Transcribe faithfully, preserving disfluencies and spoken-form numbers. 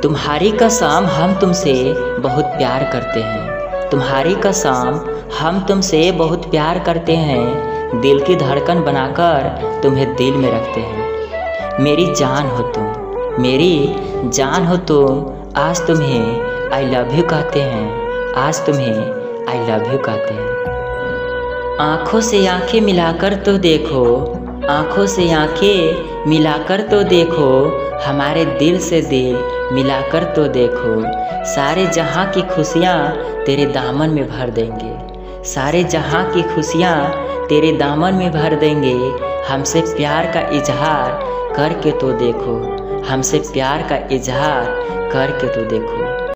तुम्हारी कसम हम तुमसे बहुत प्यार करते हैं, तुम्हारी कसम हम तुमसे बहुत प्यार करते हैं। दिल की धड़कन बनाकर तुम्हें दिल में रखते हैं। मेरी जान हो तुम, मेरी जान हो तुम। आज तुम्हें आई लव यू कहते हैं, आज तुम्हें आई लव यू कहते हैं। आँखों से आँखें मिलाकर तो देखो, आँखों से आँखें मिलाकर तो देखो, हमारे दिल से दिल मिलाकर तो देखो। सारे जहाँ की खुशियाँ तेरे दामन में भर देंगे, सारे जहाँ की खुशियाँ तेरे दामन में भर देंगे। हमसे प्यार का इजहार करके तो देखो, हमसे प्यार का इजहार करके तो देखो।